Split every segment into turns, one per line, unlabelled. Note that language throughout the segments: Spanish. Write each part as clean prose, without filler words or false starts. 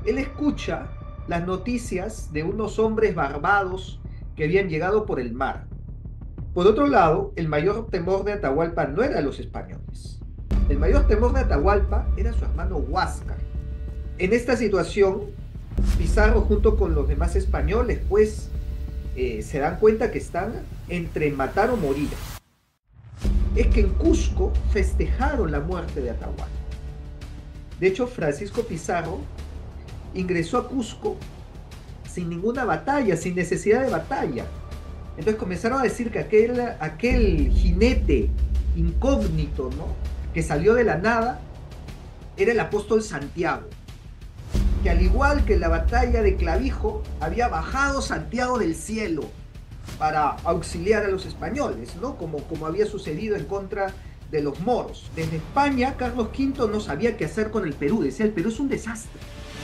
Él escucha las noticias de unos hombres barbados que habían llegado por el mar. Por otro lado, el mayor temor de Atahualpa no era los españoles. El mayor temor de Atahualpa era su hermano Huáscar. En esta situación, Pizarro junto con los demás españoles, pues, se dan cuenta que están entre matar o morir. Es que en Cusco festejaron la muerte de Atahualpa. De hecho, Francisco Pizarro ingresó a Cusco sin ninguna batalla, sin necesidad de batalla. Entonces comenzaron a decir que aquel jinete incógnito, ¿no?, que salió de la nada, era el apóstol Santiago. Que al igual que en la batalla de Clavijo, había bajado Santiago del cielo para auxiliar a los españoles, ¿no?, como había sucedido en contra de los moros. Desde España, Carlos V no sabía qué hacer con el Perú. Decía, el Perú es un desastre.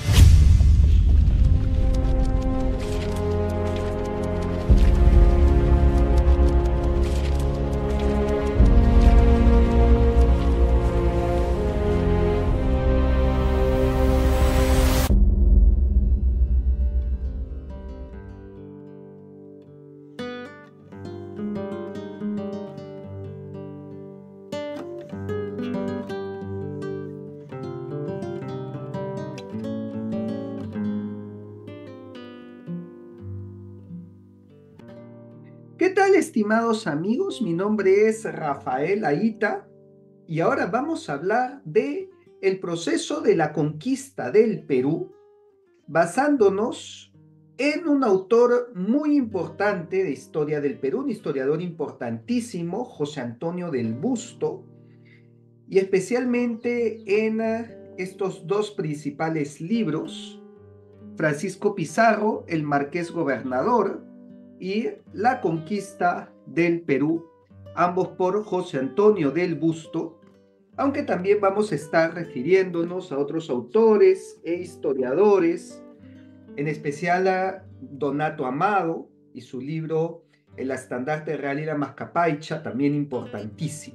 ¿Qué tal, estimados amigos? Mi nombre es Rafael Aita y ahora vamos a hablar de el proceso de la conquista del Perú, basándonos en un autor muy importante de historia del Perú, un historiador importantísimo, José Antonio del Busto, y especialmente en estos dos principales libros: Francisco Pizarro, el Marqués Gobernador, y La conquista del Perú, ambos por José Antonio del Busto, aunque también vamos a estar refiriéndonos a otros autores e historiadores, en especial a Donato Amado y su libro El estandarte real y la mascapaicha, también importantísimo.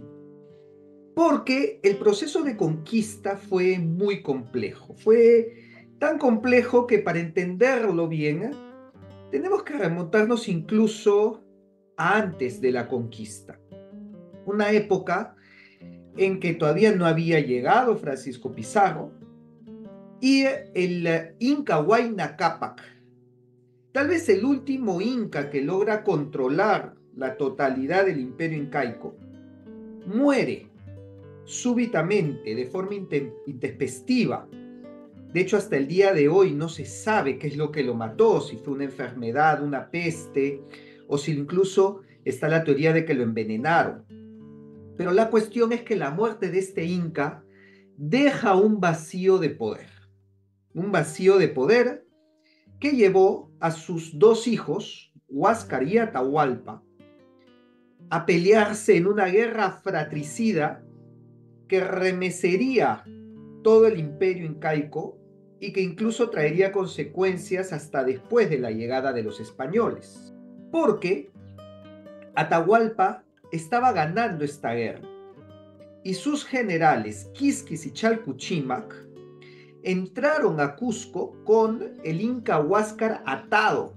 Porque el proceso de conquista fue muy complejo. Fue tan complejo que para entenderlo bien, tenemos que remontarnos incluso a antes de la conquista. Una época en que todavía no había llegado Francisco Pizarro y el Inca Huayna Cápac, tal vez el último inca que logra controlar la totalidad del imperio incaico, muere súbitamente, de forma intempestiva. De hecho, hasta el día de hoy no se sabe qué es lo que lo mató, si fue una enfermedad, una peste, o si incluso está la teoría de que lo envenenaron. Pero la cuestión es que la muerte de este inca deja un vacío de poder que llevó a sus dos hijos, Huáscar y Atahualpa, a pelearse en una guerra fratricida que remecería todo el imperio incaico y que incluso traería consecuencias hasta después de la llegada de los españoles. Porque Atahualpa estaba ganando esta guerra y sus generales Quisquis y Chalcuchimac entraron a Cusco con el inca Huáscar atado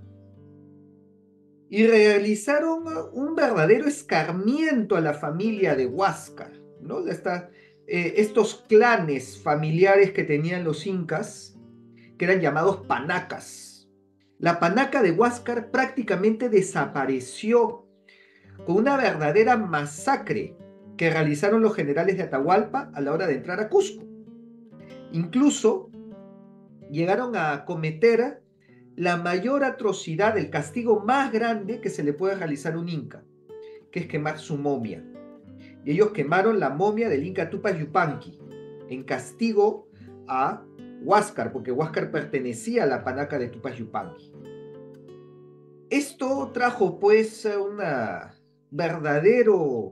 y realizaron un verdadero escarmiento a la familia de Huáscar, ¿no? Estos clanes familiares que tenían los incas, que eran llamados panacas. La panaca de Huáscar prácticamente desapareció con una verdadera masacre que realizaron los generales de Atahualpa a la hora de entrar a Cusco. Incluso llegaron a cometer la mayor atrocidad, el castigo más grande que se le puede realizar a un inca, que es quemar su momia. Y ellos quemaron la momia del inca Tupac Yupanqui en castigo a Huáscar, porque Huáscar pertenecía a la panaca de Tupac Yupanqui. Esto trajo pues un verdadero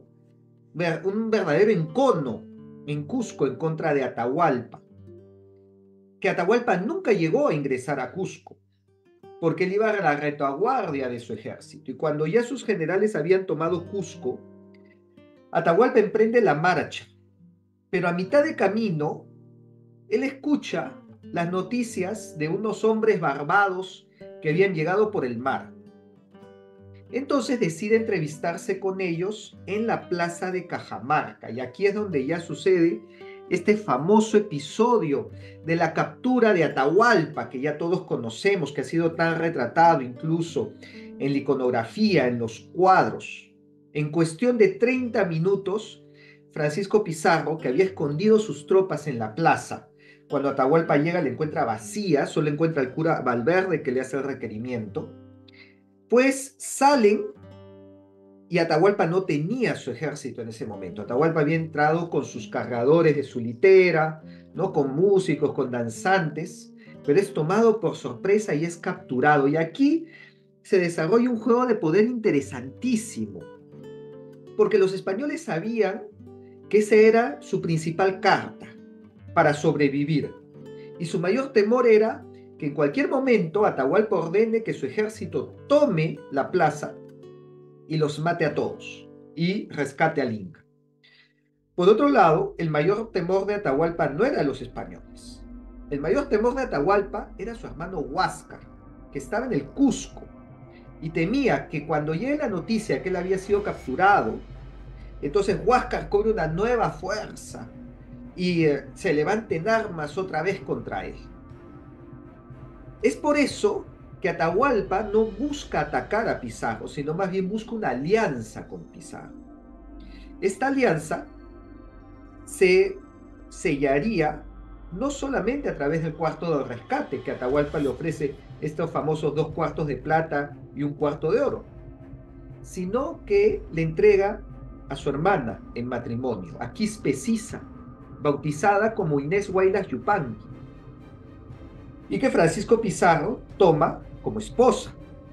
encono en Cusco en contra de Atahualpa, que Atahualpa nunca llegó a ingresar a Cusco, porque él iba a la retaguardia de su ejército, y cuando ya sus generales habían tomado Cusco, Atahualpa emprende la marcha, pero a mitad de camino, él escucha las noticias de unos hombres barbados que habían llegado por el mar. Entonces decide entrevistarse con ellos en la plaza de Cajamarca, y aquí es donde ya sucede este famoso episodio de la captura de Atahualpa, que ya todos conocemos, que ha sido tan retratado incluso en la iconografía, en los cuadros. En cuestión de 30 minutos, Francisco Pizarro, que había escondido sus tropas en la plaza, cuando Atahualpa llega la encuentra vacía, solo encuentra al cura Valverde que le hace el requerimiento, pues salen, y Atahualpa no tenía su ejército en ese momento. Atahualpa había entrado con sus cargadores de su litera, ¿no? Con músicos, con danzantes, pero es tomado por sorpresa y es capturado. Y aquí se desarrolla un juego de poder interesantísimo, porque los españoles sabían que esa era su principal carta para sobrevivir. Y su mayor temor era que en cualquier momento Atahualpa ordene que su ejército tome la plaza y los mate a todos y rescate al Inca. Por otro lado, el mayor temor de Atahualpa no era los españoles. El mayor temor de Atahualpa era su hermano Huáscar, que estaba en el Cusco, y temía que cuando llegue la noticia que él había sido capturado, entonces Huáscar cobre una nueva fuerza y se levanten armas otra vez contra él. Es por eso que Atahualpa no busca atacar a Pizarro, sino más bien busca una alianza con Pizarro. Esta alianza se sellaría no solamente a través del cuarto de rescate, que Atahualpa le ofrece estos famosos 2 cuartos de plata y 1 cuarto de oro, sino que le entrega a su hermana en matrimonio, a Quispe Sisa, bautizada como Inés Huaylas Yupanqui, y que Francisco Pizarro toma como esposa.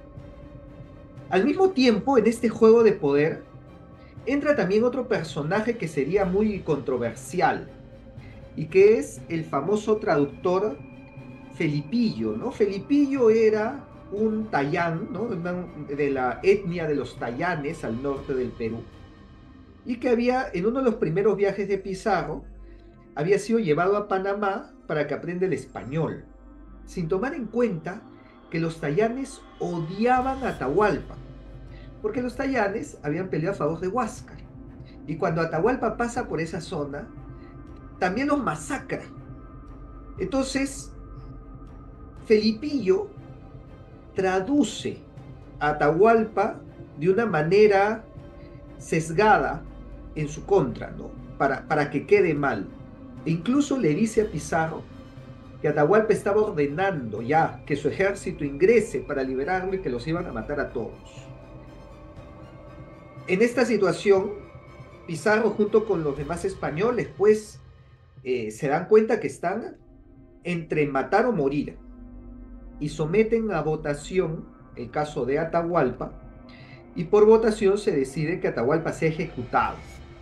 Al mismo tiempo, en este juego de poder, entra también otro personaje que sería muy controversial, y que es el famoso traductor Felipillo, ¿no? Felipillo era un tayán, ¿no? De la etnia de los tayanes al norte del Perú, y que había, en uno de los primeros viajes de Pizarro, había sido llevado a Panamá para que aprenda el español, sin tomar en cuenta que los tayanes odiaban a Atahualpa, porque los tayanes habían peleado a favor de Huáscar, y cuando Atahualpa pasa por esa zona, también los masacra. Entonces, Felipillo traduce a Atahualpa de una manera sesgada en su contra, ¿no? Para que quede mal. E incluso le dice a Pizarro que Atahualpa estaba ordenando ya que su ejército ingrese para liberarlo y que los iban a matar a todos. En esta situación, Pizarro junto con los demás españoles, pues, se dan cuenta que están entre matar o morir, y someten a votación el caso de Atahualpa, y por votación se decide que Atahualpa sea ejecutado.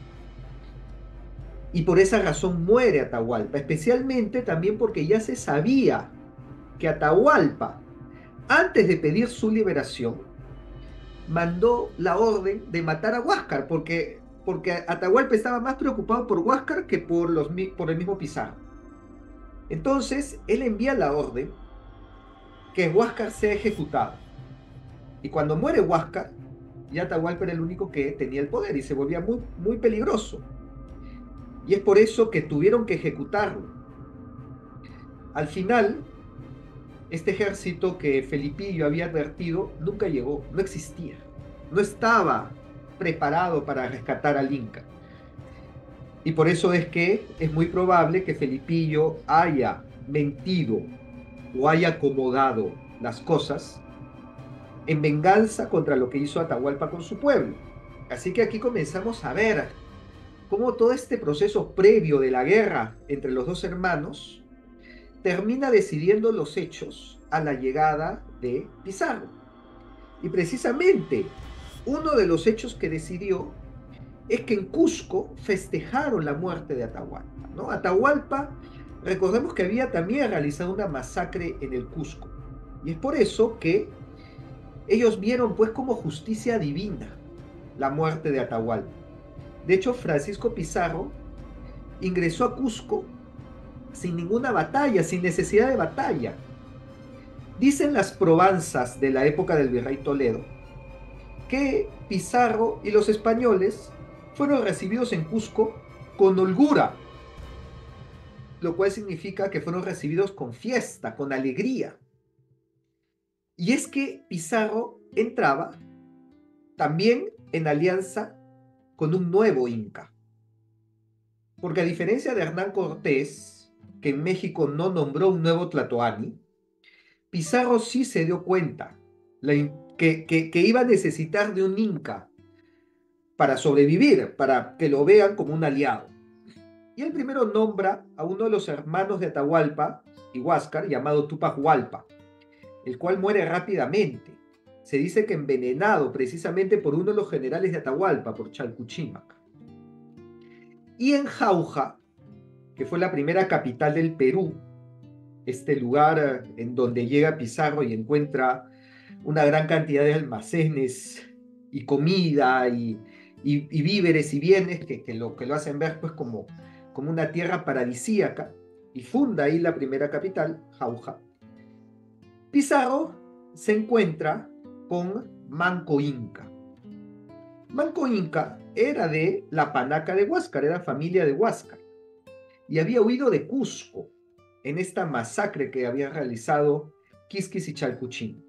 Y por esa razón muere Atahualpa, especialmente también porque ya se sabía que Atahualpa, antes de pedir su liberación, mandó la orden de matar a Huáscar, porque Atahualpa estaba más preocupado por Huáscar que por el mismo Pizarro. Entonces, él envía la orden que Huáscar sea ejecutado. Y cuando muere Huáscar, ya Atahualpa era el único que tenía el poder y se volvía muy, muy peligroso. Y es por eso que tuvieron que ejecutarlo. Al final, este ejército que Felipillo había advertido nunca llegó, no existía, no estaba preparado para rescatar al Inca. Y por eso es que es muy probable que Felipillo haya mentido o haya acomodado las cosas en venganza contra lo que hizo Atahualpa con su pueblo. Así que aquí comenzamos a ver cómo todo este proceso previo de la guerra entre los dos hermanos termina decidiendo los hechos a la llegada de Pizarro. Y precisamente uno de los hechos que decidió es que en Cusco festejaron la muerte de Atahualpa, ¿no? Atahualpa, recordemos que había también realizado una masacre en el Cusco, y es por eso que ellos vieron pues como justicia divina la muerte de Atahualpa. De hecho, Francisco Pizarro ingresó a Cusco sin ninguna batalla, sin necesidad de batalla. Dicen las probanzas de la época del virrey Toledo que Pizarro y los españoles fueron recibidos en Cusco con holgura, lo cual significa que fueron recibidos con fiesta, con alegría. Y es que Pizarro entraba también en alianza con un nuevo Inca. Porque a diferencia de Hernán Cortés, que en México no nombró un nuevo Tlatoani, Pizarro sí se dio cuenta que iba a necesitar de un Inca para sobrevivir, para que lo vean como un aliado. Y el primero nombra a uno de los hermanos de Atahualpa y Huáscar, llamado Túpac Hualpa, el cual muere rápidamente. Se dice que envenenado precisamente por uno de los generales de Atahualpa, por Chalcuchímac. Y en Jauja, que fue la primera capital del Perú, este lugar en donde llega Pizarro y encuentra una gran cantidad de almacenes y comida y víveres y bienes que lo hacen ver pues como una tierra paradisíaca, y funda ahí la primera capital, Jauja. Pizarro se encuentra con Manco Inca. Manco Inca era de la Panaca de Huáscar, era familia de Huáscar, y había huido de Cusco en esta masacre que habían realizado Quisquis y Chalcuchín.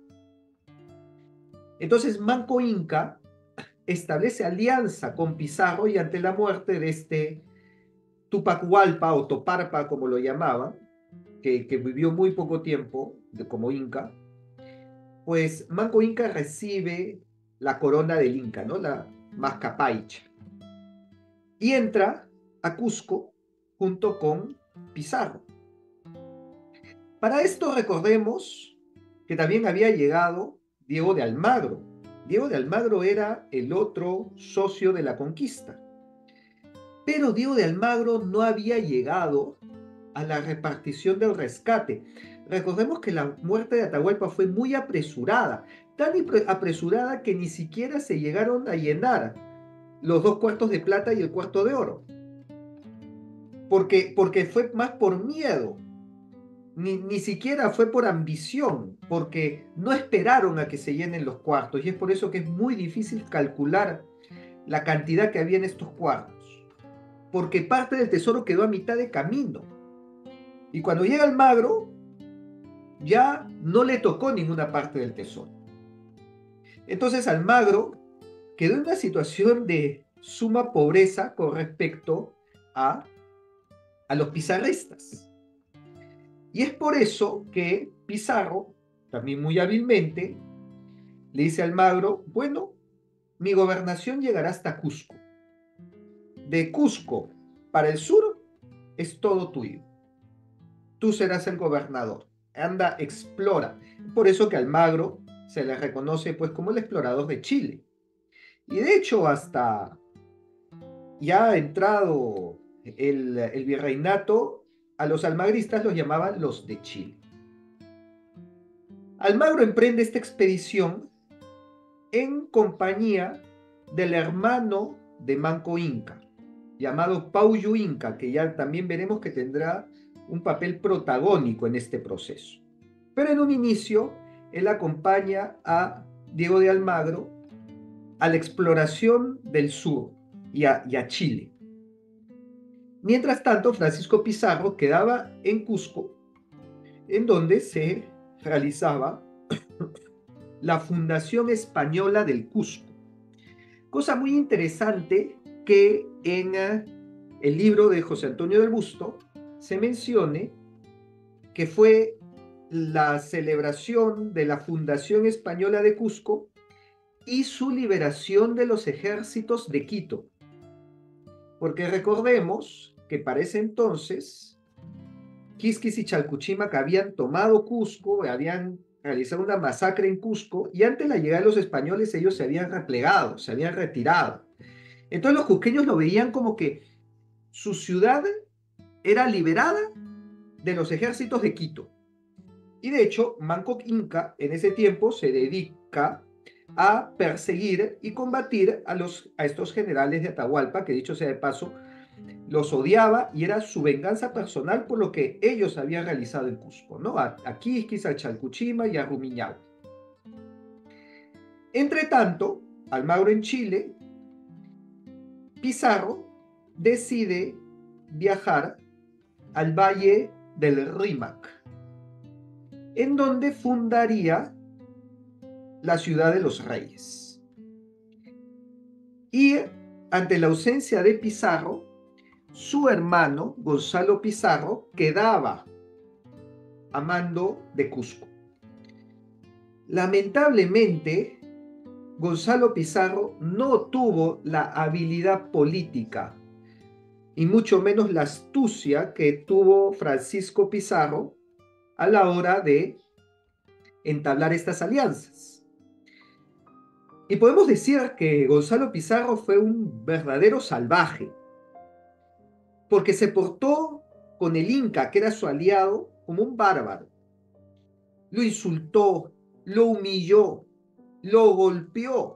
Entonces Manco Inca establece alianza con Pizarro, y ante la muerte de este Túpac Hualpa o Toparpa, como lo llamaban, que vivió muy poco tiempo como Inca, pues Manco Inca recibe la corona del Inca, ¿no? La Mascapaicha, y entra a Cusco junto con Pizarro. Para esto recordemos que también había llegado Diego de Almagro. Diego de Almagro era el otro socio de la conquista. Pero Diego de Almagro no había llegado a la repartición del rescate. Recordemos que la muerte de Atahualpa fue muy apresurada, tan apresurada que ni siquiera se llegaron a llenar los 2 cuartos de plata y el cuarto de oro. Porque fue más por miedo. Ni siquiera fue por ambición, porque no esperaron a que se llenen los cuartos, y es por eso que es muy difícil calcular la cantidad que había en estos cuartos, porque parte del tesoro quedó a mitad de camino, y cuando llega Almagro ya no le tocó ninguna parte del tesoro. Entonces Almagro quedó en una situación de suma pobreza con respecto a los pizarristas. Y es por eso que Pizarro, también muy hábilmente, le dice a Almagro: bueno, mi gobernación llegará hasta Cusco. De Cusco para el sur es todo tuyo. Tú serás el gobernador. Anda, explora. Por eso que a Almagro se le reconoce pues como el explorador de Chile. Y de hecho, hasta ya entrado el virreinato, a los almagristas los llamaban los de Chile. Almagro emprende esta expedición en compañía del hermano de Manco Inca, llamado Pauyu Inca, que ya también veremos que tendrá un papel protagónico en este proceso. Pero en un inicio, él acompaña a Diego de Almagro a la exploración del sur y a Chile. Mientras tanto, Francisco Pizarro quedaba en Cusco, en donde se realizaba la Fundación Española del Cusco. Cosa muy interesante que en el libro de José Antonio del Busto se mencione que fue la celebración de la Fundación Española de Cusco y su liberación de los ejércitos de Quito. Porque recordemos que para ese entonces Quisquis y Chalcuchímac habían tomado Cusco, habían realizado una masacre en Cusco, y ante la llegada de los españoles ellos se habían replegado, se habían retirado. Entonces los cusqueños lo veían como que su ciudad era liberada de los ejércitos de Quito. Y de hecho, Manco Inca en ese tiempo se dedica a perseguir y combatir a estos generales de Atahualpa, que dicho sea de paso, los odiaba y era su venganza personal por lo que ellos habían realizado en Cusco, ¿no? A Quisquis, a Chalcuchima y a Rumiñahui. Entre tanto, Almagro en Chile, Pizarro decide viajar al Valle del Rímac, en donde fundaría la ciudad de los Reyes. Y ante la ausencia de Pizarro, su hermano, Gonzalo Pizarro, quedaba a mando de Cusco. Lamentablemente, Gonzalo Pizarro no tuvo la habilidad política y mucho menos la astucia que tuvo Francisco Pizarro a la hora de entablar estas alianzas. Y podemos decir que Gonzalo Pizarro fue un verdadero salvaje, porque se portó con el Inca, que era su aliado, como un bárbaro. Lo insultó, lo humilló, lo golpeó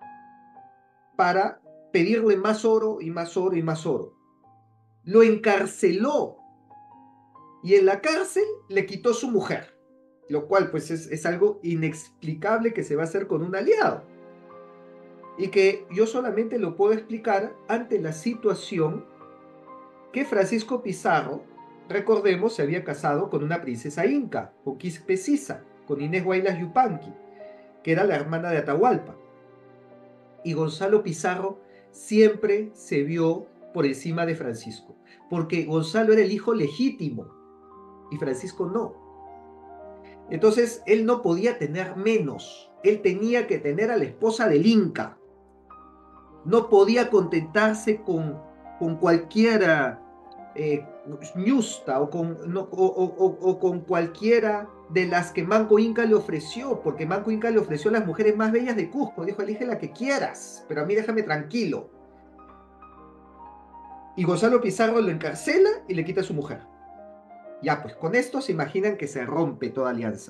para pedirle más oro y más oro y más oro. Lo encarceló y en la cárcel le quitó su mujer, lo cual pues es algo inexplicable que se va a hacer con un aliado y que yo solamente lo puedo explicar ante la situación que Francisco Pizarro, recordemos, se había casado con una princesa inca, con Quispe Sisa, con Inés Huaylas Yupanqui, que era la hermana de Atahualpa. Y Gonzalo Pizarro siempre se vio por encima de Francisco, porque Gonzalo era el hijo legítimo y Francisco no. Entonces él no podía tener menos, él tenía que tener a la esposa del Inca, no podía contentarse con cualquiera ñusta o con cualquiera de las que Manco Inca le ofreció, porque Manco Inca le ofreció las mujeres más bellas de Cusco, dijo, elige la que quieras, pero a mí déjame tranquilo. Y Gonzalo Pizarro lo encarcela y le quita a su mujer. Ya, pues con esto se imaginan que se rompe toda alianza.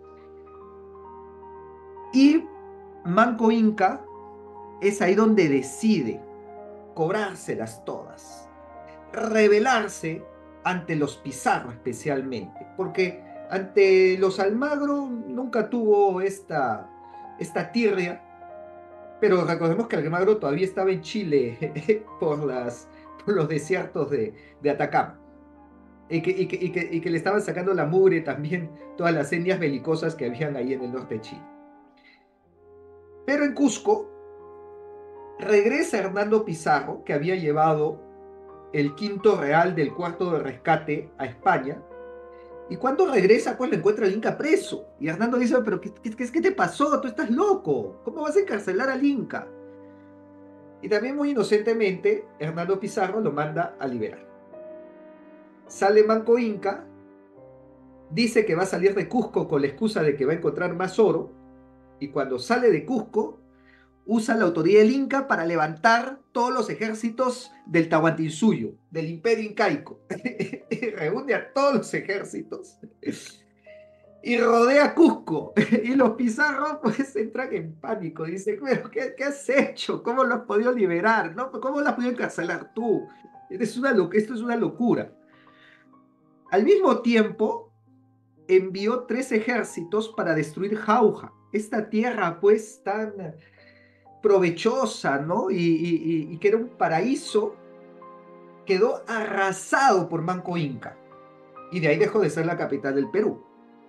Y Manco Inca es ahí donde decide cobrárselas todas, rebelarse ante los Pizarro especialmente, porque ante los Almagro nunca tuvo esta tirria, pero recordemos que Almagro todavía estaba en Chile por los desiertos de Atacama. Y que le estaban sacando la mugre también todas las etnias belicosas que habían ahí en el norte de Chile. Pero en Cusco regresa Hernando Pizarro, que había llevado el quinto real del cuarto de rescate a España, y cuando regresa, pues lo encuentra el Inca preso. Y Hernando dice, pero ¿qué te pasó? Tú estás loco. ¿Cómo vas a encarcelar al Inca? Y también muy inocentemente, Hernando Pizarro lo manda a liberar. Sale Manco Inca, dice que va a salir de Cusco con la excusa de que va a encontrar más oro, y cuando sale de Cusco, usa la autoridad del Inca para levantar todos los ejércitos del Tahuantinsuyo, del Imperio Incaico. Reúne a todos los ejércitos y rodea Cusco. Y los Pizarro pues entran en pánico. Dicen, pero ¿qué has hecho? ¿Cómo lo has podido liberar? ¿No? ¿Cómo lo has podido encarcelar tú? Esto es una locura. Al mismo tiempo, envió 3 ejércitos para destruir Jauja, esta tierra pues tan provechosa, ¿no? Y que era un paraíso, quedó arrasado por Manco Inca. Y de ahí dejó de ser la capital del Perú.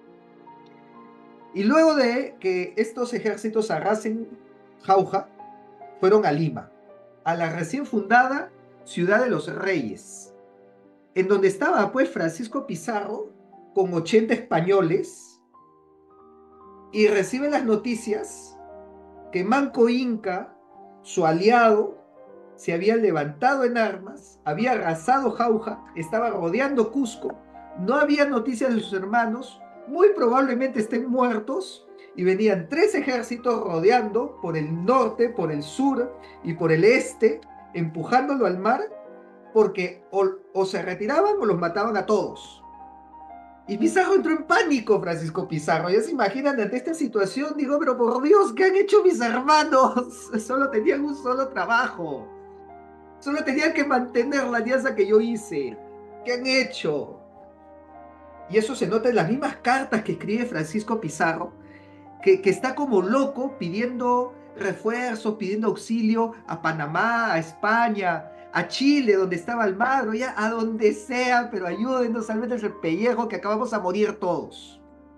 Y luego de que estos ejércitos arrasen Jauja, fueron a Lima, a la recién fundada Ciudad de los Reyes, en donde estaba pues Francisco Pizarro con 80 españoles y recibe las noticias que Manco Inca, su aliado, se había levantado en armas, había arrasado Jauja, estaba rodeando Cusco, no había noticias de sus hermanos, muy probablemente estén muertos, y venían 3 ejércitos rodeando por el norte, por el sur y por el este, empujándolo al mar, porque o se retiraban o los mataban a todos. Y Pizarro entró en pánico, Francisco Pizarro. Ya se imaginan ante esta situación, digo, pero por Dios, ¿qué han hecho mis hermanos? Solo tenían un solo trabajo. Solo tenían que mantener la alianza que yo hice. ¿Qué han hecho? Y eso se nota en las mismas cartas que escribe Francisco Pizarro, que está como loco pidiendo refuerzos, pidiendo auxilio a Panamá, a España, a Chile, donde estaba Almagro, ya a donde sea, pero ayúdenos, salven el pellejo que acabamos a morir todos.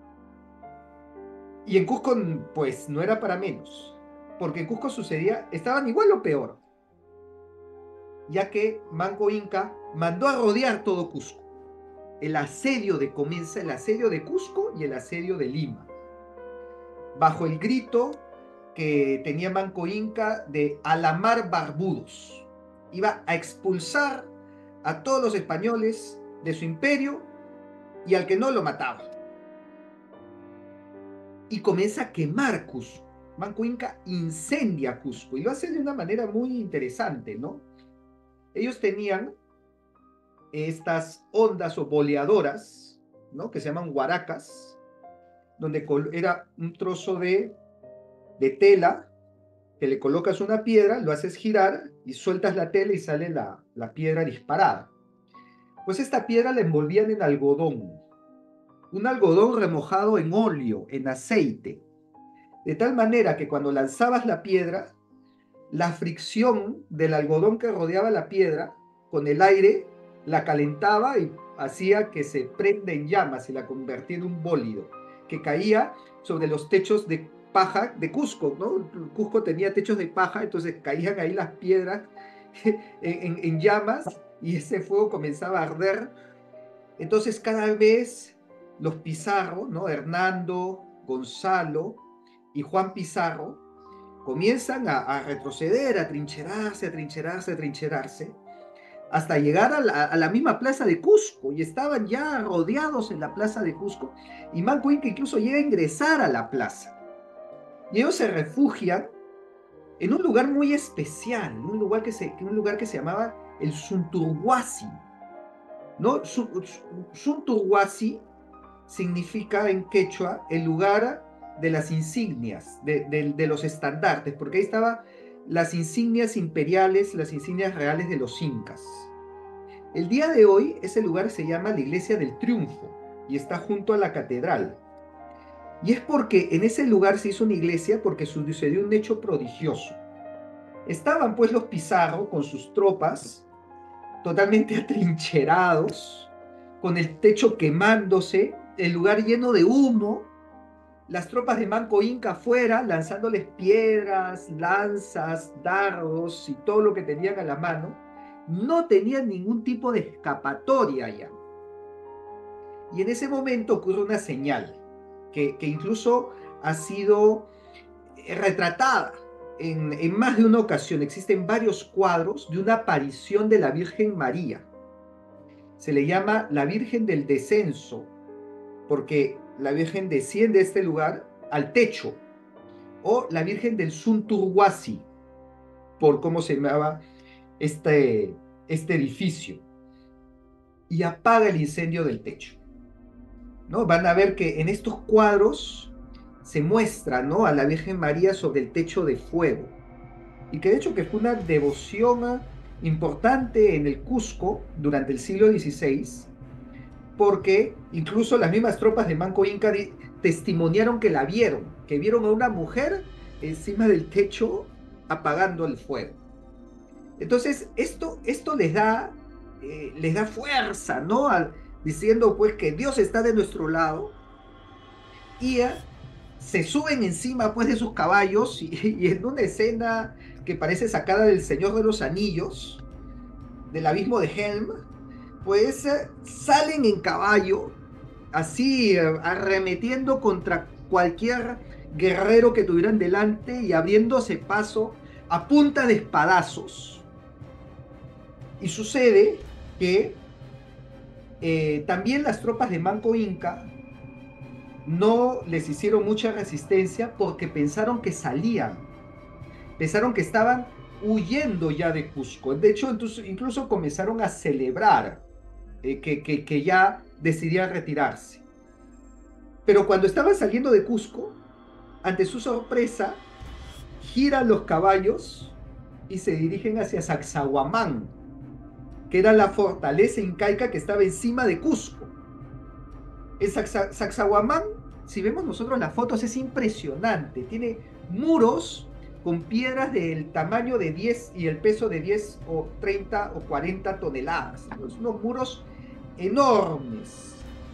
Y en Cusco, pues, no era para menos, porque en Cusco sucedía, estaban igual o peor, ya que Manco Inca mandó a rodear todo Cusco. Comienza el asedio de Cusco y el asedio de Lima, bajo el grito que tenía Manco Inca de "a la mar barbudos". Iba a expulsar a todos los españoles de su imperio y al que no lo mataba. Y comienza a quemar Cusco. Manco Inca incendia Cusco y lo hace de una manera muy interesante, ¿no? Ellos tenían estas ondas o boleadoras, ¿no? Que se llaman huaracas, donde era un trozo de tela que le colocas una piedra, lo haces girar y sueltas la tela y sale la piedra disparada. Pues esta piedra la envolvían en algodón, un algodón remojado en óleo, en aceite, de tal manera que cuando lanzabas la piedra, la fricción del algodón que rodeaba la piedra con el aire la calentaba y hacía que se prenda en llamas y la convertía en un bólido que caía sobre los techos de paja de Cusco, ¿no? Cusco tenía techos de paja, entonces caían ahí las piedras en llamas y ese fuego comenzaba a arder. Entonces cada vez los Pizarro, ¿no? Hernando, Gonzalo y Juan Pizarro comienzan a retroceder, a trincherarse, a trincherarse, a trincherarse, hasta llegar a la misma plaza de Cusco, y estaban ya rodeados en la plaza de Cusco, y Manco Inca incluso llega a ingresar a la plaza. Y ellos se refugian en un lugar muy especial, un lugar que se llamaba el Sunturhuasi, ¿no? Sunturhuasi significa en quechua el lugar de las insignias, de los estandartes, porque ahí estaban las insignias imperiales, las insignias reales de los incas. El día de hoy ese lugar se llama la Iglesia del Triunfo y está junto a la catedral. Y es porque en ese lugar se hizo una iglesia porque sucedió un hecho prodigioso. Estaban pues los Pizarro con sus tropas totalmente atrincherados, con el techo quemándose, el lugar lleno de humo, las tropas de Manco Inca afuera lanzándoles piedras, lanzas, dardos y todo lo que tenían a la mano. No tenían ningún tipo de escapatoria ya. Y en ese momento ocurre una señal que incluso ha sido retratada en más de una ocasión. Existen varios cuadros de una aparición de la Virgen María. Se le llama la Virgen del Descenso, porque la Virgen desciende a este lugar al techo, o la Virgen del Sunturhuasi, por cómo se llamaba este edificio, y apaga el incendio del techo, ¿no? Van a ver que en estos cuadros se muestra, ¿no?, a la Virgen María sobre el techo de fuego, y que de hecho que fue una devoción importante en el Cusco durante el siglo XVI, porque incluso las mismas tropas de Manco Inca testimoniaron que la vieron, que vieron a una mujer encima del techo apagando el fuego. Entonces, esto les da fuerza, ¿no? Diciendo pues que Dios está de nuestro lado, y se suben encima pues de sus caballos y en una escena que parece sacada del Señor de los Anillos, del abismo de Helm, pues salen en caballo, así arremetiendo contra cualquier guerrero que tuvieran delante y abriéndose paso a punta de espadazos. Y sucede que también las tropas de Manco Inca no les hicieron mucha resistencia porque pensaron que salían, pensaron que estaban huyendo ya de Cusco. De hecho, incluso comenzaron a celebrar que ya decidían retirarse. Pero cuando estaban saliendo de Cusco, ante su sorpresa, giran los caballos y se dirigen hacia Sacsayhuamán, que era la fortaleza incaica que estaba encima de Cusco. El Sacsayhuamán, si vemos nosotros las fotos, es impresionante. Tiene muros con piedras del tamaño de 10 y el peso de 10 o 30 o 40 toneladas. Unos muros enormes.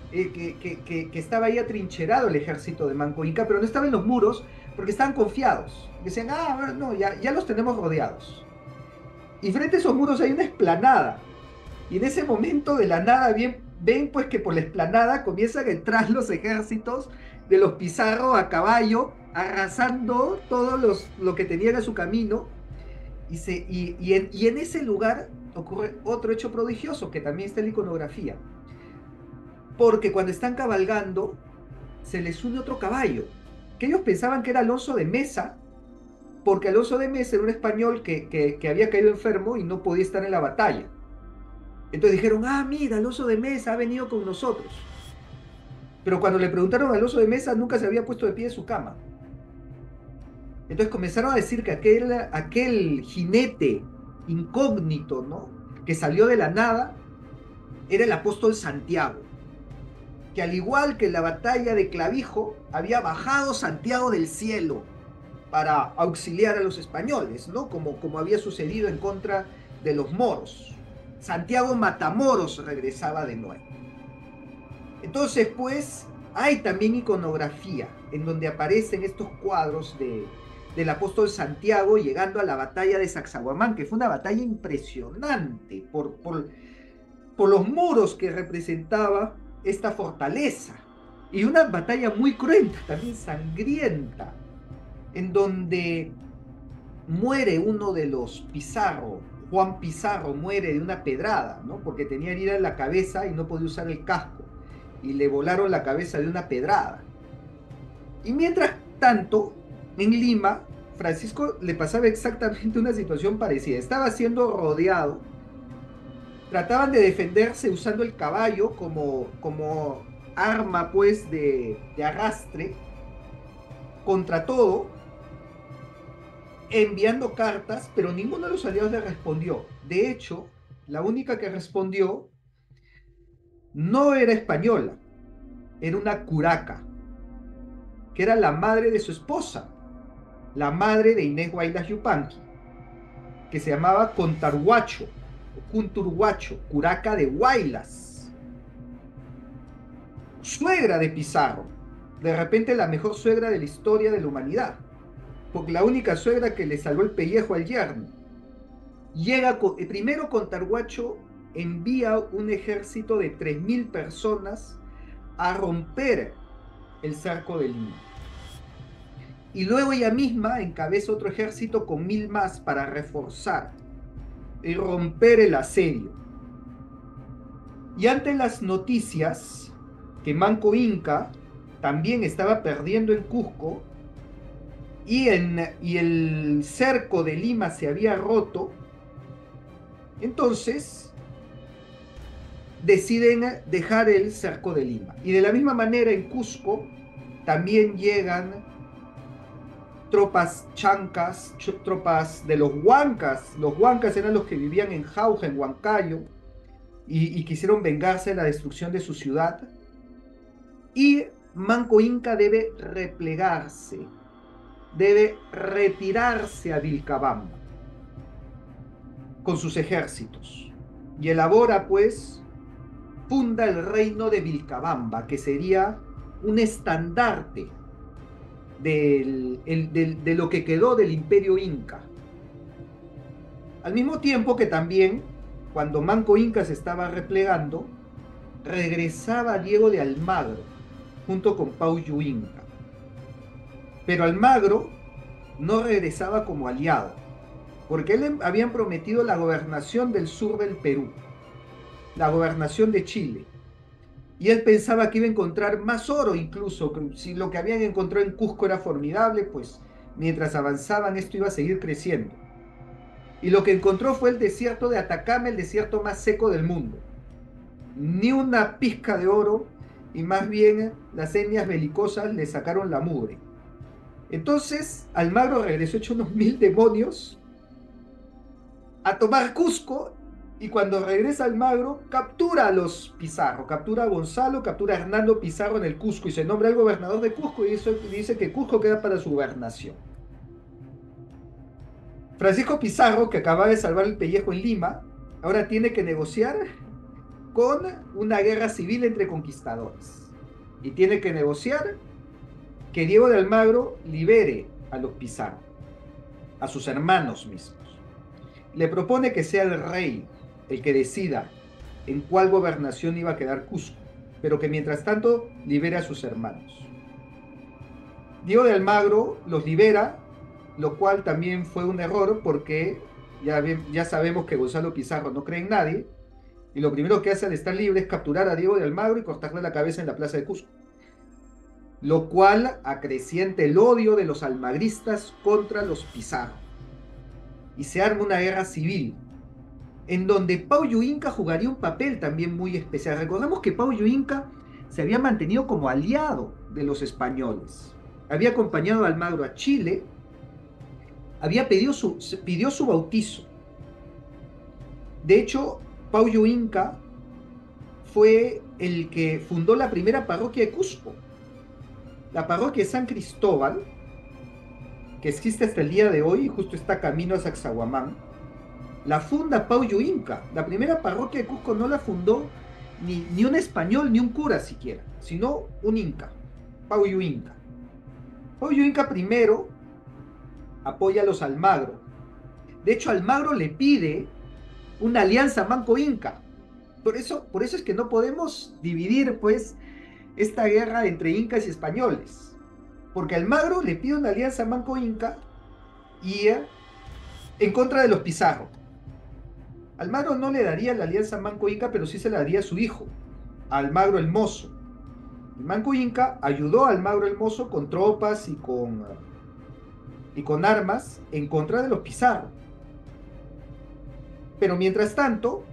Que estaba ahí atrincherado el ejército de Manco Inca, pero no estaba en los muros porque estaban confiados. Decían, no, ya los tenemos rodeados. Y frente a esos muros hay una explanada. Y en ese momento de la nada ven pues que por la explanada comienzan a entrar los ejércitos de los Pizarro a caballo, arrasando todo lo que tenían a su camino. Y en ese lugar ocurre otro hecho prodigioso que también está en la iconografía. Porque cuando están cabalgando, se les une otro caballo, que ellos pensaban que era Alonso de Mesa, porque Alonso de Mesa era un español que había caído enfermo y no podía estar en la batalla. Entonces dijeron, mira, Alonso de Mesa ha venido con nosotros. Pero cuando le preguntaron a Alonso de Mesa, nunca se había puesto de pie de su cama. Entonces comenzaron a decir que aquel jinete incógnito, ¿no?, que salió de la nada, era el apóstol Santiago. Que al igual que en la batalla de Clavijo, había bajado Santiago del cielo para auxiliar a los españoles, ¿no?, como había sucedido en contra de los moros. Santiago Matamoros regresaba de nuevo. Entonces, pues, hay también iconografía en donde aparecen estos cuadros del apóstol Santiago llegando a la batalla de Sacsayhuamán, que fue una batalla impresionante por los muros que representaba esta fortaleza. Y una batalla muy cruenta, también sangrienta, en donde muere uno de los Pizarro. Juan Pizarro muere de una pedrada, ¿no?, porque tenía herida en la cabeza y no podía usar el casco. Y le volaron la cabeza de una pedrada. Y mientras tanto, en Lima, Francisco le pasaba exactamente una situación parecida. Estaba siendo rodeado. Trataban de defenderse usando el caballo como arma, pues, de arrastre contra todo, enviando cartas, pero ninguno de los aliados le respondió. De hecho, la única que respondió no era española, era una curaca, que era la madre de su esposa, la madre de Inés Huaylas Yupanqui, que se llamaba Contarhuacho, o Cunturhuacho, curaca de Huaylas, suegra de Pizarro, de repente la mejor suegra de la historia de la humanidad, porque la única suegra que le salvó el pellejo al yerno. Primero Contarhuacho envía un ejército de 3.000 personas a romper el cerco de Lima. Y luego ella misma encabeza otro ejército con 1.000 más para reforzar y romper el asedio. Y ante las noticias que Manco Inca también estaba perdiendo en Cusco y el cerco de Lima se había roto, entonces deciden dejar el cerco de Lima. Y de la misma manera en Cusco también llegan tropas chancas, tropas de los huancas. Los huancas eran los que vivían en Jauja, en Huancayo, y quisieron vengarse de la destrucción de su ciudad. Y Manco Inca debe replegarse, debe retirarse a Vilcabamba con sus ejércitos. Y elabora, pues, funda el reino de Vilcabamba, que sería un estandarte de lo que quedó del imperio inca. Al mismo tiempo que también, cuando Manco Inca se estaba replegando, regresaba Diego de Almagro, junto con Paullu Inca. Pero Almagro no regresaba como aliado, porque él habían prometido la gobernación del sur del Perú, la gobernación de Chile. Y él pensaba que iba a encontrar más oro incluso, si lo que habían encontrado en Cusco era formidable, pues mientras avanzaban esto iba a seguir creciendo. Y lo que encontró fue el desierto de Atacama, el desierto más seco del mundo. Ni una pizca de oro, y más bien las etnias belicosas le sacaron la mugre. Entonces Almagro regresó hecho unos 1.000 demonios a tomar Cusco, y cuando regresa Almagro, captura a los Pizarro, captura a Gonzalo, captura a Hernando Pizarro en el Cusco y se nombra al gobernador de Cusco y eso dice que Cusco queda para su gobernación. Francisco Pizarro, que acaba de salvar el pellejo en Lima, ahora tiene que negociar con una guerra civil entre conquistadores. Y tiene que negociar que Diego de Almagro libere a los Pizarro, a sus hermanos mismos. Le propone que sea el rey el que decida en cuál gobernación iba a quedar Cusco, pero que mientras tanto libere a sus hermanos. Diego de Almagro los libera, lo cual también fue un error porque ya sabemos que Gonzalo Pizarro no cree en nadie, y lo primero que hace al estar libre es capturar a Diego de Almagro y cortarle la cabeza en la plaza de Cusco, lo cual acrecienta el odio de los almagristas contra los Pizarro. Y se arma una guerra civil, en donde Pau Yuinca jugaría un papel también muy especial. Recordemos que Pau Yuinca se había mantenido como aliado de los españoles. Había acompañado a Almagro a Chile, pidió su bautizo. De hecho, Pau Yuinca fue el que fundó la primera parroquia de Cusco, la parroquia de San Cristóbal, que existe hasta el día de hoy y justo está camino a Sacsayhuamán. La funda Pau Yuinca. La primera parroquia de Cusco no la fundó ni un español ni un cura siquiera, sino un inca, Pau Yuinca. Pau Yuinca primero apoya a los Almagro. De hecho, Almagro le pide una alianza manco-inca. Por eso es que no podemos dividir, pues, esta guerra entre incas y españoles. Porque Almagro le pide una alianza manco-inca y en contra de los Pizarro. Almagro no le daría la alianza manco-inca, pero sí se la daría a su hijo, a Almagro el Mozo. El manco-inca ayudó a Almagro el Mozo con tropas y con armas en contra de los Pizarro. Pero mientras tanto,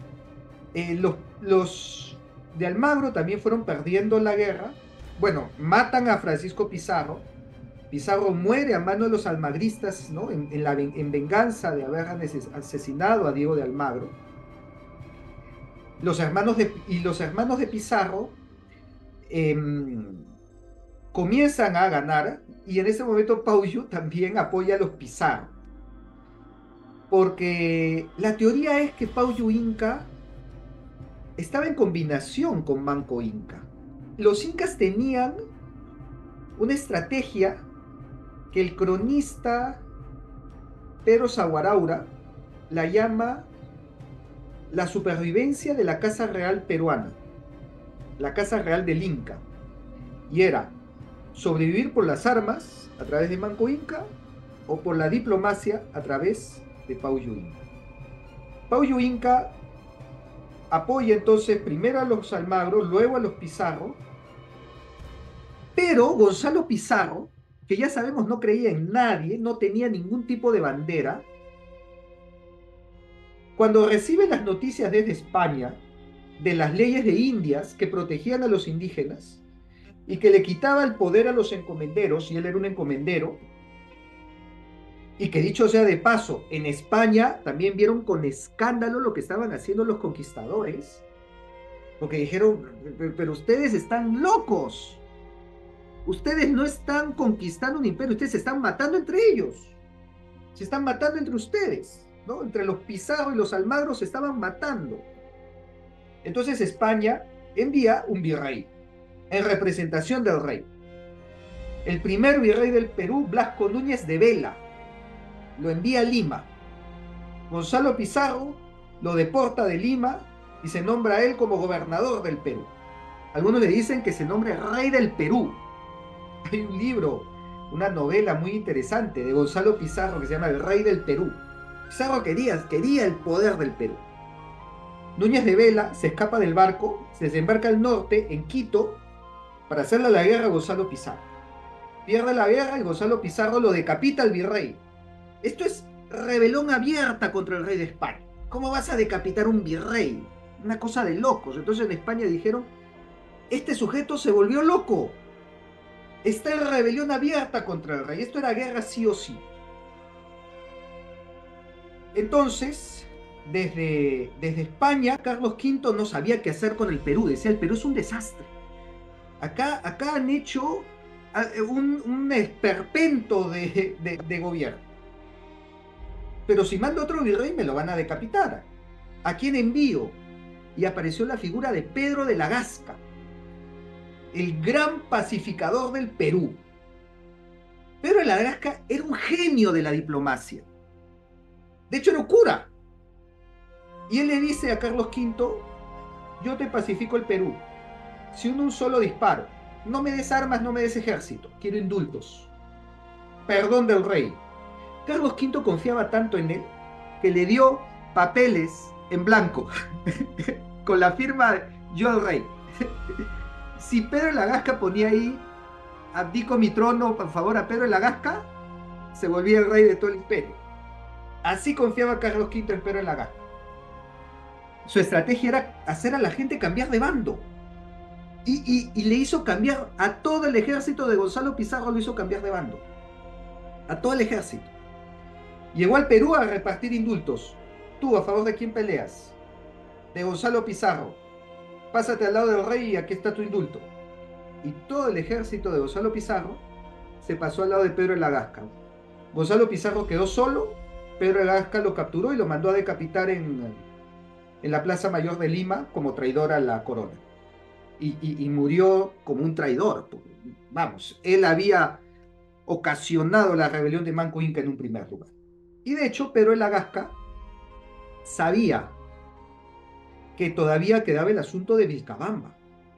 los de Almagro también fueron perdiendo la guerra. Bueno, matan a Francisco Pizarro. Pizarro muere a mano de los almagristas, ¿no? en venganza de haber asesinado a Diego de Almagro. Los hermanos de Pizarro comienzan a ganar, y en ese momento Pauyo también apoya a los Pizarro. Porque la teoría es que Pauyo Inca estaba en combinación con Manco Inca. Los incas tenían una estrategia que el cronista Pedro Saguaraura la llama la supervivencia de la Casa Real peruana, la Casa Real del Inca. Y era sobrevivir por las armas a través de Manco Inca o por la diplomacia a través de Pauyo Inca. Pauyo Inca apoya entonces primero a los Almagro, luego a los Pizarro, pero Gonzalo Pizarro, que ya sabemos no creía en nadie, no tenía ningún tipo de bandera, cuando recibe las noticias desde España de las leyes de Indias que protegían a los indígenas y que le quitaba el poder a los encomenderos, y él era un encomendero, y que dicho sea de paso, en España también vieron con escándalo lo que estaban haciendo los conquistadores, porque dijeron, pero ustedes están locos, ustedes no están conquistando un imperio, ustedes se están matando entre ellos, se están matando entre ustedes, ¿no? Entre los Pizarro y los Almagro se estaban matando. Entonces España envía un virrey en representación del rey. El primer virrey del Perú, Blasco Núñez de Vela, lo envía a Lima. Gonzalo Pizarro lo deporta de Lima y se nombra a él como gobernador del Perú. Algunos le dicen que se nombre rey del Perú. Hay un libro, una novela muy interesante de Gonzalo Pizarro que se llama El Rey del Perú. Pizarro quería el poder del Perú. Núñez de Vela se escapa del barco, se desembarca al norte, en Quito, para hacerle la guerra a Gonzalo Pizarro. Pierde la guerra y Gonzalo Pizarro lo decapita al virrey. Esto es rebelión abierta contra el rey de España. ¿Cómo vas a decapitar un virrey? Una cosa de locos. Entonces en España dijeron, este sujeto se volvió loco. Está en rebelión abierta contra el rey. Esto era guerra sí o sí. Entonces, desde España, Carlos V no sabía qué hacer con el Perú. Decía, el Perú es un desastre. Acá han hecho un esperpento de gobierno. Pero si mando otro virrey, me lo van a decapitar. ¿A quién envío? Y apareció la figura de Pedro de la Gasca, el gran pacificador del Perú. Pedro de la Gasca era un genio de la diplomacia. De hecho, era un cura. Y él le dice a Carlos V, yo te pacifico el Perú. Si un solo disparo, no me des armas, no me des ejército, quiero indultos. Perdón del rey. Carlos V confiaba tanto en él que le dio papeles en blanco con la firma de yo al rey. Si Pedro de la Gasca ponía ahí, abdico mi trono por favor a Pedro de la Gasca, se volvía el rey de todo el imperio. Así confiaba Carlos V en Pedro de la Gasca. Su estrategia era hacer a la gente cambiar de bando. Y le hizo cambiar a todo el ejército de Gonzalo Pizarro, lo hizo cambiar de bando. A todo el ejército. Llegó al Perú a repartir indultos. ¿Tú a favor de quién peleas? De Gonzalo Pizarro. Pásate al lado del rey y aquí está tu indulto. Y todo el ejército de Gonzalo Pizarro se pasó al lado de Pedro de la Gasca. Gonzalo Pizarro quedó solo, Pedro de la Gasca lo capturó y lo mandó a decapitar en la Plaza Mayor de Lima como traidor a la corona. Y murió como un traidor. Vamos, él había ocasionado la rebelión de Manco Inca en un primer lugar. Y de hecho, Pedro de la Gasca sabía que todavía quedaba el asunto de Vilcabamba.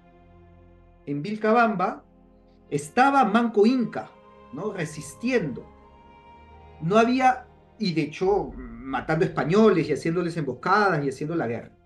En Vilcabamba estaba Manco Inca, ¿no? Resistiendo. No había, y de hecho, matando españoles y haciéndoles emboscadas y haciendo la guerra.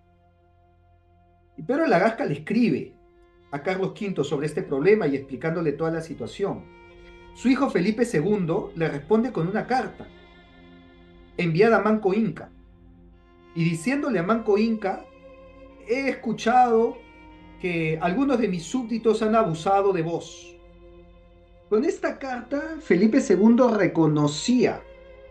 Y Pedro de la Gasca le escribe a Carlos V sobre este problema y explicándole toda la situación. Su hijo Felipe II le responde con una carta enviada a Manco Inca y diciéndole a Manco Inca, he escuchado que algunos de mis súbditos han abusado de vos. Con esta carta, Felipe II reconocía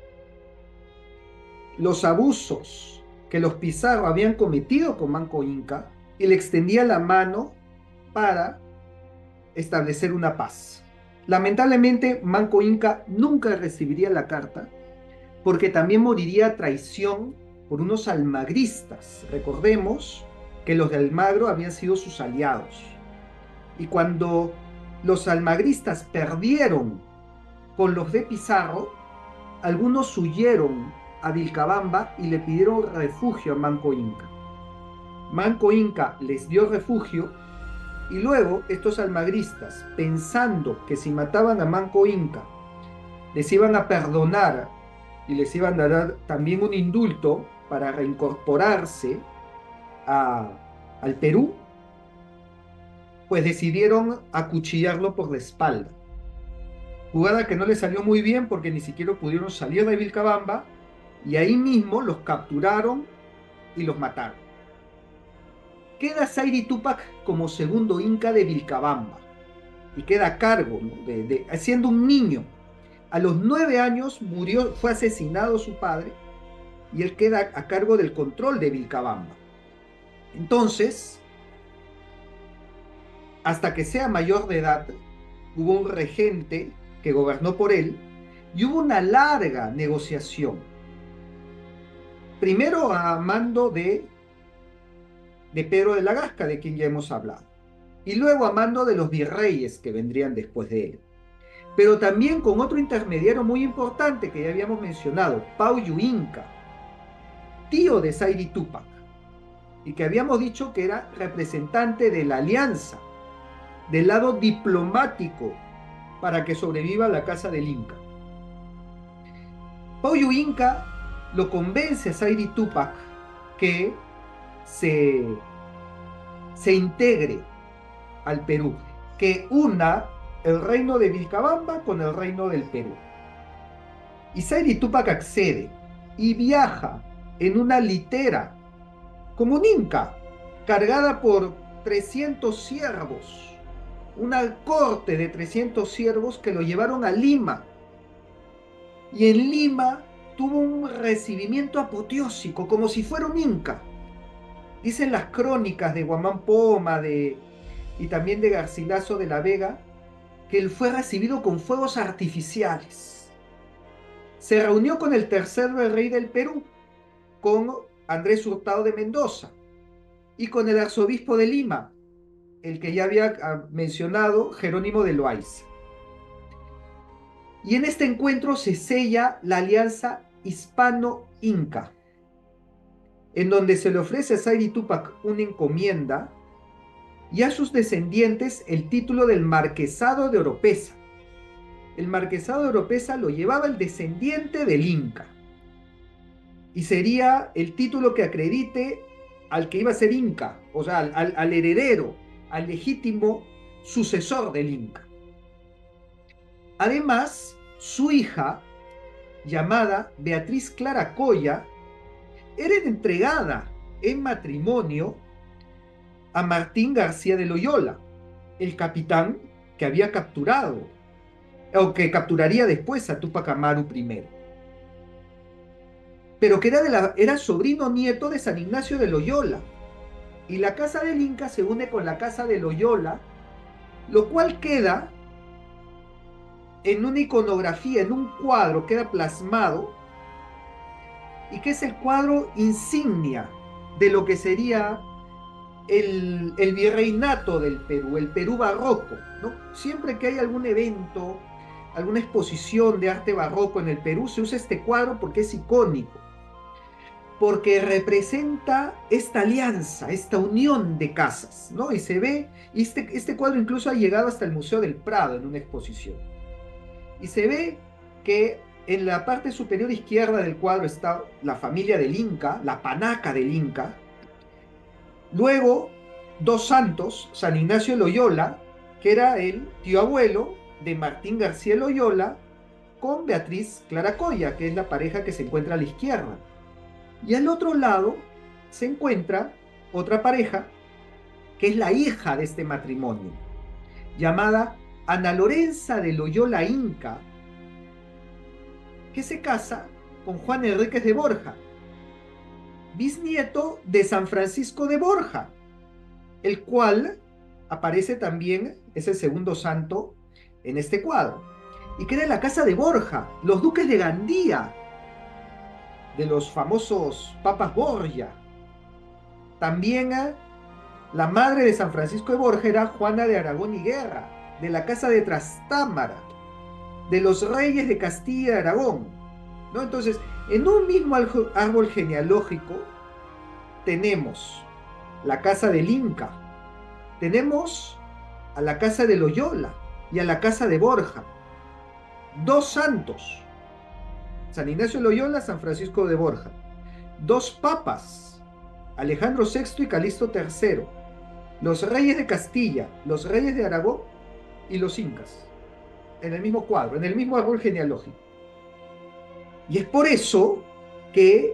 los abusos que los Pizarro habían cometido con Manco Inca y le extendía la mano para establecer una paz. Lamentablemente, Manco Inca nunca recibiría la carta porque también moriría a traición por unos almagristas. Recordemos que los de Almagro habían sido sus aliados. Y cuando los almagristas perdieron con los de Pizarro, algunos huyeron a Vilcabamba y le pidieron refugio a Manco Inca. Manco Inca les dio refugio y luego estos almagristas, pensando que si mataban a Manco Inca, les iban a perdonar y les iban a dar también un indulto para reincorporarse al Perú, pues decidieron acuchillarlo por la espalda. Jugada que no les salió muy bien porque ni siquiera pudieron salir de Vilcabamba y ahí mismo los capturaron y los mataron. Queda Zairi Túpac como segundo inca de Vilcabamba y queda a cargo, ¿no? siendo un niño. A los 9 años murió, fue asesinado su padre y él queda a cargo del control de Vilcabamba. Entonces, hasta que sea mayor de edad, hubo un regente que gobernó por él y hubo una larga negociación. Primero a mando de Pedro de la Gasca, de quien ya hemos hablado, y luego a mando de los virreyes que vendrían después de él. Pero también con otro intermediario muy importante que ya habíamos mencionado, Pauyu Inca, tío de Zairi Túpac, y que habíamos dicho que era representante de la alianza, del lado diplomático, para que sobreviva la casa del Inca. Pauyu Inca lo convence a Zairi Túpac que se integre al Perú, que una el reino de Vilcabamba con el reino del Perú. Y Zairi Túpac accede y viaja en una litera como un inca, cargada por 300 siervos, una corte de 300 siervos que lo llevaron a Lima. Y en Lima tuvo un recibimiento apoteósico, como si fuera un inca. Dicen las crónicas de Guamán Poma y también de Garcilaso de la Vega, que él fue recibido con fuegos artificiales. Se reunió con el tercer rey del Perú, con Andrés Hurtado de Mendoza, y con el arzobispo de Lima, el que ya había mencionado, Jerónimo de Loaiza. Y en este encuentro se sella la alianza hispano-inca, en donde se le ofrece a Saidi Túpac una encomienda y a sus descendientes el título del Marquesado de Oropesa. El Marquesado de Oropesa lo llevaba el descendiente del Inca y sería el título que acredite al que iba a ser Inca, o sea, al heredero, al legítimo sucesor del Inca. Además, su hija, llamada Beatriz Clara Coya, era entregada en matrimonio a Martín García de Loyola, el capitán que había capturado, o que capturaría después a Túpac Amaru I, pero que era sobrino nieto de San Ignacio de Loyola. Y la casa del Inca se une con la casa de Loyola, lo cual queda en una iconografía, en un cuadro, queda plasmado, y que es el cuadro insignia de lo que sería el virreinato del Perú, el Perú barroco, ¿no? Siempre que hay algún evento, alguna exposición de arte barroco en el Perú, se usa este cuadro porque es icónico, porque representa esta alianza, esta unión de casas, ¿no? Y se ve, y este cuadro incluso ha llegado hasta el Museo del Prado en una exposición. Y se ve que en la parte superior izquierda del cuadro está la familia del Inca, la panaca del Inca. Luego, dos santos, San Ignacio de Loyola, que era el tío abuelo de Martín García Loyola, con Beatriz Clara Coya, que es la pareja que se encuentra a la izquierda. Y al otro lado se encuentra otra pareja, que es la hija de este matrimonio, llamada Ana Lorenza de Loyola Inca, que se casa con Juan Enríquez de Borja, bisnieto de San Francisco de Borja, el cual aparece también, es el segundo santo en este cuadro, y queda en la casa de Borja, los duques de Gandía, de los famosos papas Borgia. También la madre de San Francisco de Borja era Juana de Aragón y Guerra, de la casa de Trastámara, de los reyes de Castilla y Aragón, ¿no? Entonces, en un mismo árbol genealógico tenemos la casa del Inca, tenemos a la casa de Loyola y a la casa de Borja, dos santos, San Ignacio de Loyola, San Francisco de Borja, dos papas, Alejandro VI y Calixto III, los reyes de Castilla, los reyes de Aragón y los incas, en el mismo cuadro, en el mismo árbol genealógico. Y es por eso que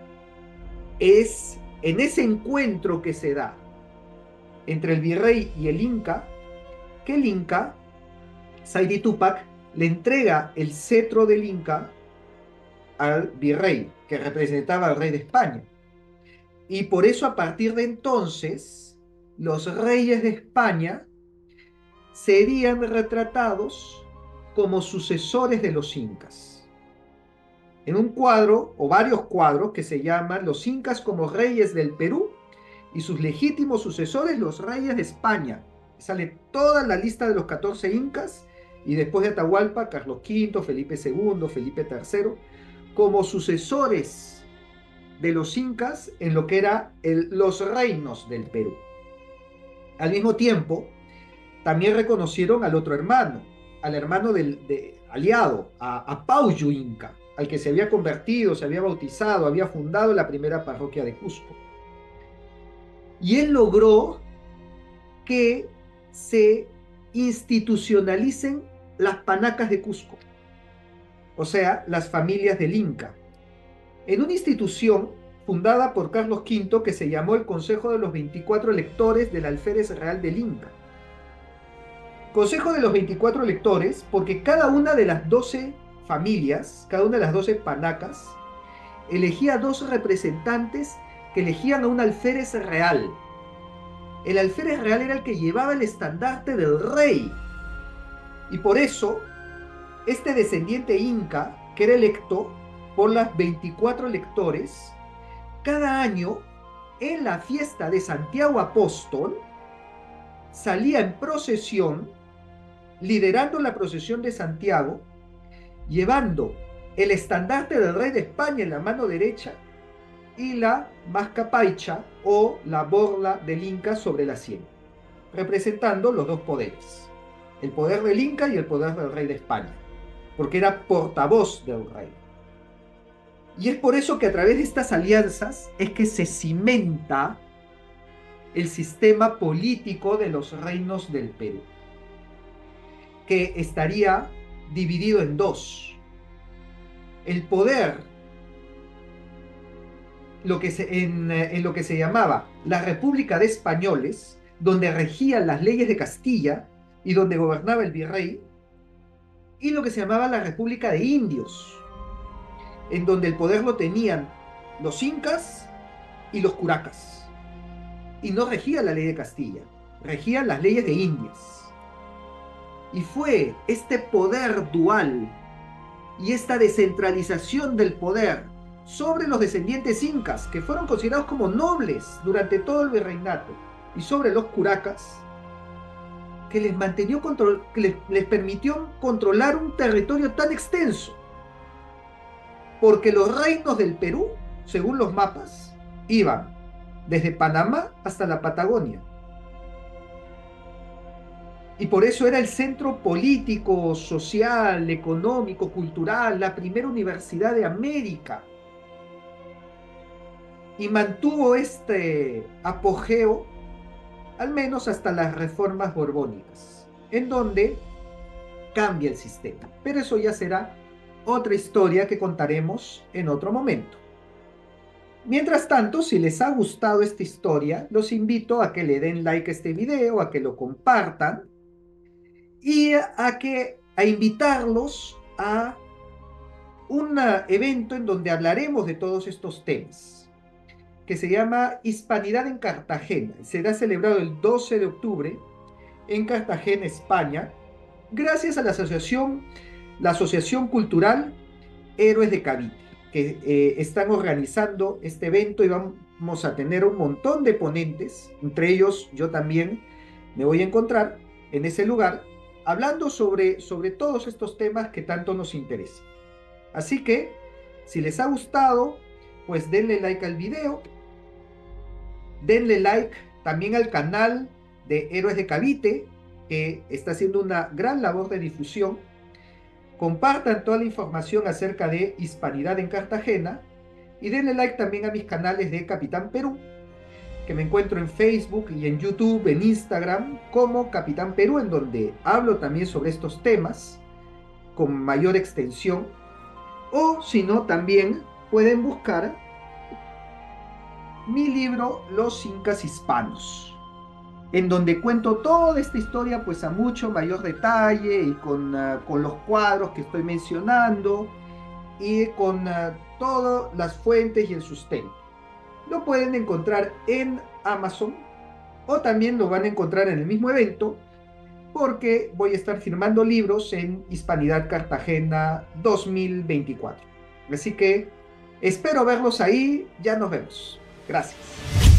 es en ese encuentro que se da entre el virrey y el Inca, que el Inca, Saidi Túpac, le entrega el cetro del Inca al virrey, que representaba al rey de España. Y por eso a partir de entonces, los reyes de España serían retratados como sucesores de los incas. En un cuadro, o varios cuadros, que se llaman Los Incas como Reyes del Perú y sus legítimos sucesores, los Reyes de España. Sale toda la lista de los 14 incas, y después de Atahualpa, Carlos V, Felipe II, Felipe III, como sucesores de los incas en lo que eran los reinos del Perú. Al mismo tiempo, también reconocieron al otro hermano, al hermano aliado, a Pauyu Inca, al que se había convertido, se había bautizado, había fundado la primera parroquia de Cusco. Y él logró que se institucionalicen las panacas de Cusco, o sea, las familias del Inca, en una institución fundada por Carlos V que se llamó el Consejo de los 24 Electores del Alférez Real del Inca. Consejo de los 24 Electores porque cada una de las 12 familias, cada una de las 12 panacas, elegía 2 representantes que elegían a un alférez real. El alférez real era el que llevaba el estandarte del rey. Y por eso, este descendiente inca, que era electo por las 24 electores, cada año, en la fiesta de Santiago Apóstol, salía en procesión, liderando la procesión de Santiago, llevando el estandarte del rey de España en la mano derecha y la mascapaicha o la borla del Inca sobre la sien, representando los 2 poderes, el poder del Inca y el poder del rey de España, porque era portavoz del rey. Y es por eso que a través de estas alianzas es que se cimenta el sistema político de los reinos del Perú, que estaría dividido en 2. El poder, en lo que se llamaba la República de Españoles, donde regían las leyes de Castilla y donde gobernaba el virrey, y lo que se llamaba la República de Indios, en donde el poder lo tenían los incas y los curacas. Y no regía la ley de Castilla, regían las leyes de Indias. Y fue este poder dual y esta descentralización del poder sobre los descendientes incas, que fueron considerados como nobles durante todo el virreinato, y sobre los curacas, que les permitió controlar un territorio tan extenso. Porque los reinos del Perú, según los mapas, iban desde Panamá hasta la Patagonia. Y por eso era el centro político, social, económico, cultural, la primera universidad de América. Y mantuvo este apogeo al menos hasta las reformas borbónicas, en donde cambia el sistema. Pero eso ya será otra historia que contaremos en otro momento. Mientras tanto, si les ha gustado esta historia, los invito a que le den like a este video, a que lo compartan y a invitarlos a un evento en donde hablaremos de todos estos temas, que se llama Hispanidad en Cartagena. Será celebrado el 12 de octubre en Cartagena, España, gracias a la Asociación Cultural Héroes de Cavite, que están organizando este evento, y vamos a tener un montón de ponentes, entre ellos yo también me voy a encontrar en ese lugar, hablando sobre todos estos temas que tanto nos interesan. Así que, si les ha gustado, pues denle like al video, denle like también al canal de Héroes de Cavite, que está haciendo una gran labor de difusión. Compartan toda la información acerca de Hispanidad en Cartagena y denle like también a mis canales de Capitán Perú, que me encuentro en Facebook y en YouTube, en Instagram, como Capitán Perú, en donde hablo también sobre estos temas con mayor extensión. O si no, también pueden buscar mi libro Los Incas Hispanos, en donde cuento toda esta historia pues a mucho mayor detalle y con los cuadros que estoy mencionando y con todas las fuentes y el sustento. Lo pueden encontrar en Amazon o también lo van a encontrar en el mismo evento, porque voy a estar firmando libros en Hispanidad Cartagena 2024. Así que espero verlos ahí, ya nos vemos. Gracias.